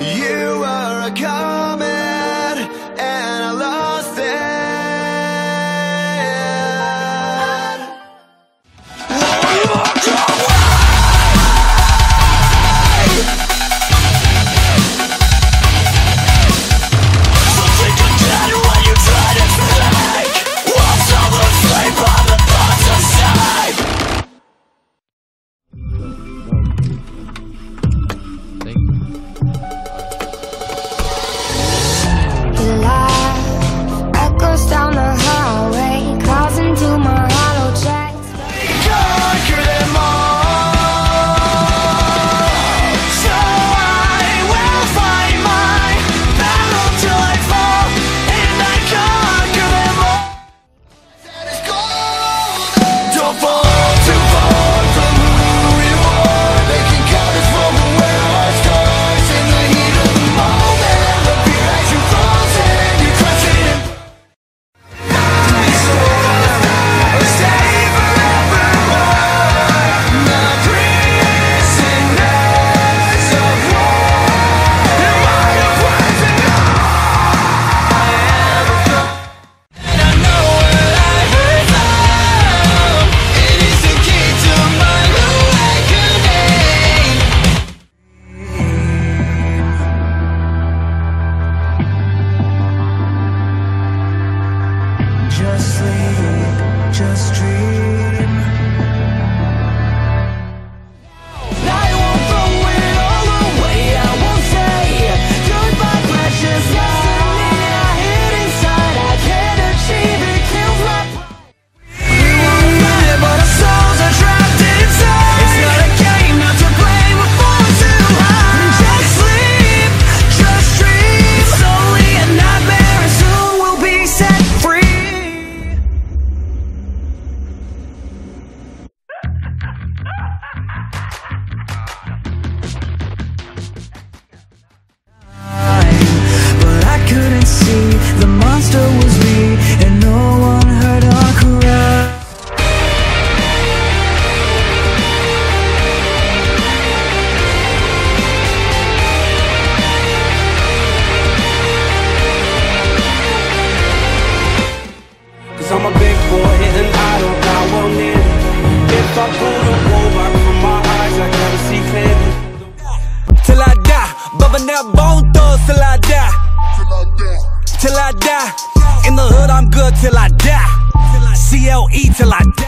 You were a comet and I lost it. So take a gun when you try to fake. What's all the flame on the thoughts inside? Echoes down the highway, calls into my hollow chest. Conquer them all, so I will fight my battle till I fall, and I conquer them all. That is golden. Don't fall too far from who you are. They can count us from where our scars in the heat of the moment. The fear has you frozen, you're crushing it. Just sleep, just dream. I won't throw it all away. I won't say goodbye, precious destiny. I hid inside, I can't achieve it. Kills my pride. We wanna fight, but our souls are trapped inside. It's not a game, not to blame. We're falling too high. Just sleep, just dream. It's only a nightmare, and soon we'll be set free. But I couldn't see the monster was me, and no one heard our cry. Cause I'm a big boy and I won't need it. If I pull the wool back from my eyes, I gotta see clearly. Till I die, Bubba now bone thugs till I die. Till I die, in the hood I'm good till I die. CLE till I die.